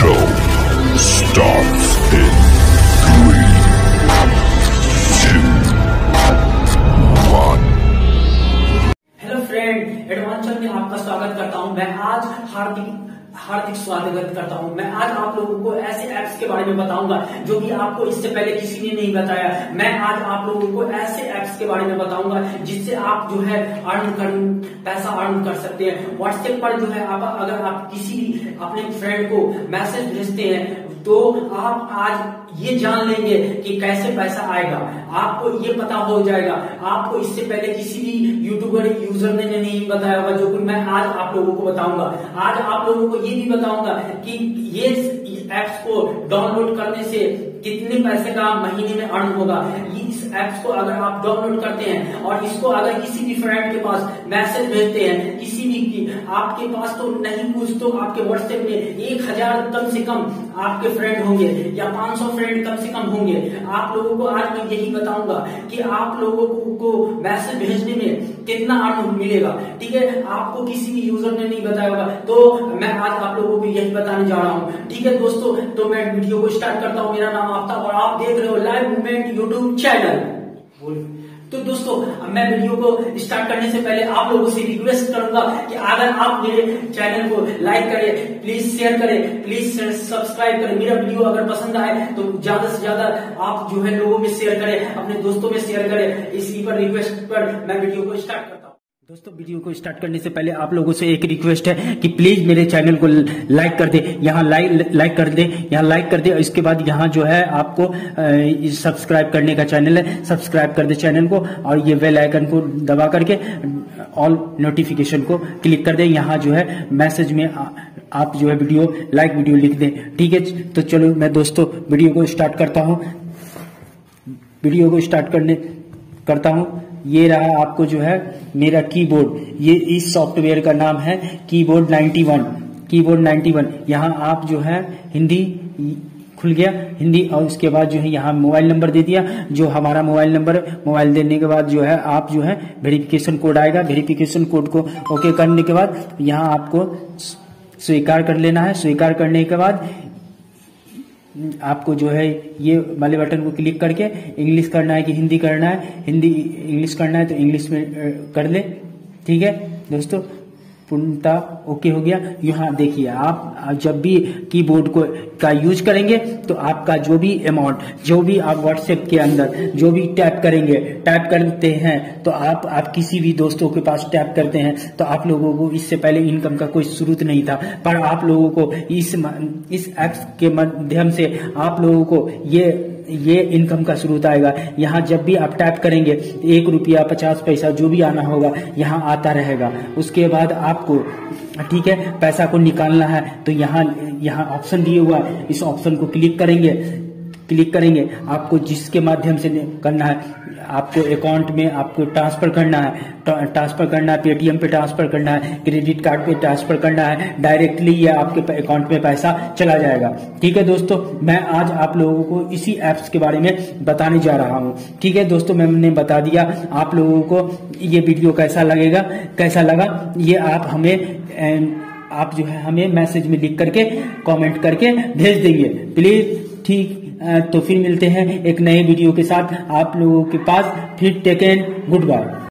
show starts in 3, 2, 1. Hello friend, adventure में आपका स्वागत करता हूं। मैं आज हार्दिक स्वागत करता हूं। मैं आज आप लोगों को ऐसे ऐप्स के बारे में बताऊंगा जो कि आपको इससे पहले किसी ने नहीं बताया। मैं आज आप लोगों को ऐसे ऐप्स के बारे में बताऊंगा जिससे आप जो है पैसा अर्न कर सकते हैं। व्हाट्सएप पर जो है अगर आप किसी अपने फ्रेंड को मैसेज भेजते हैं तो आप आज ये जान लेंगे कि कैसे पैसा आएगा। आपको ये पता हो जाएगा। आपको इससे पहले किसी भी यूट्यूबर यूजर ने नहीं बताया होगा, जो कि मैं आज आप लोगों को बताऊंगा। आज आप लोगों को ये भी बताऊंगा कि ये ऐप्स को डाउनलोड करने से कितने पैसे का महीने में अर्न होगा। इस ऐप्स को अगर आप डाउनलोड करते हैं और इसको अगर किसी भी फ्रेंड के पास मैसेज भेजते हैं, किसी भी आपके पास तो नहीं कुछ तो आपके व्हाट्सएप में 1000 कम से कम आपके फ्रेंड होंगे या 500 फ्रेंड कम से कम होंगे। आप लोगों को आज मैं यही बताऊंगा कि आप लोगों को मैसेज भेजने में कितना अर्न मिलेगा। ठीक है, आपको किसी भी यूजर ने नहीं बताया होगा, तो मैं आज आप लोगों को यही बताने जा रहा हूँ। ठीक है दोस्तों, तो मैं वीडियो को स्टार्ट करता हूँ। मेरा नाम आफ्ताब और आप देख रहे हो लाइव मूवमेंट यूट्यूब चैनल। तो दोस्तों, मैं वीडियो को स्टार्ट करने से पहले आप लोगों से रिक्वेस्ट करूंगा कि अगर आप मेरे चैनल को लाइक करें, प्लीज शेयर करें, प्लीज सब्सक्राइब करें। मेरा वीडियो अगर पसंद आए तो ज्यादा से ज्यादा आप जो है लोगों में शेयर करें, अपने दोस्तों में शेयर करें। इसी पर रिक्वेस्ट पर मैं वीडियो को स्टार्ट करता हूँ। दोस्तों, वीडियो को स्टार्ट करने से पहले आप लोगों से एक रिक्वेस्ट है कि प्लीज मेरे चैनल को लाइक कर दे। यहाँ लाइक कर दे, यहाँ लाइक कर दे। इसके बाद यहाँ जो है आपको सब्सक्राइब करने का चैनल है, सब्सक्राइब कर दे चैनल को और ये बेल आइकन को दबा करके ऑल नोटिफिकेशन को क्लिक कर दे। यहाँ जो है मैसेज में आप जो है वीडियो लिख दें। ठीक है, तो चलो मैं दोस्तों वीडियो को स्टार्ट करता हूँ। वीडियो को स्टार्ट करता हूँ। ये रहा आपको जो है मेरा कीबोर्ड। ये इस सॉफ्टवेयर का नाम है कीबोर्ड 91। यहाँ आप जो है हिंदी खुल गया, हिंदी, और उसके बाद जो है यहाँ मोबाइल नंबर दे दिया, जो हमारा मोबाइल नंबर है। मोबाइल देने के बाद जो है आप जो है वेरिफिकेशन कोड आएगा। वेरिफिकेशन कोड को ओके करने के बाद यहाँ आपको स्वीकार कर लेना है। स्वीकार करने के बाद आपको जो है ये वाले बटन को क्लिक करके इंग्लिश करना है कि हिंदी करना है। इंग्लिश करना है तो इंग्लिश में कर ले। ठीक है दोस्तों, पूर्णतः ओके हो गया। यहाँ देखिए, आप जब भी कीबोर्ड का यूज करेंगे तो आपका जो भी अमाउंट, जो भी आप व्हाट्सएप के अंदर जो भी टैप करते हैं तो आप किसी भी दोस्तों के पास टैप करते हैं तो आप लोगों को इससे पहले इनकम का कोई स्रोत नहीं था, पर आप लोगों को इस ऐप्स के माध्यम से आप लोगों को ये इनकम का स्रोत आएगा। यहाँ जब भी आप टैप करेंगे 1 रुपया 50 पैसा जो भी आना होगा यहाँ आता रहेगा। उसके बाद आपको ठीक है पैसा को निकालना है तो यहाँ ऑप्शन दिए हुआ है, इस ऑप्शन को क्लिक करेंगे। आपको जिसके माध्यम से करना है, आपको अकाउंट में आपको ट्रांसफर करना है, पेटीएम पे ट्रांसफर करना है, क्रेडिट कार्ड पे ट्रांसफर करना है, डायरेक्टली ये आपके अकाउंट में पैसा चला जाएगा। ठीक है दोस्तों, मैं आज आप लोगों को इसी ऐप्स के बारे में बताने जा रहा हूँ। ठीक है दोस्तों, मैंने बता दिया। आप लोगों को ये वीडियो कैसा लगा ये आप जो है हमें मैसेज में लिख करके कमेंट करके भेज देंगे प्लीज। ठीक, तो फिर मिलते हैं एक नए वीडियो के साथ आप लोगों के पास। फिर टेक केयर, गुड बाय।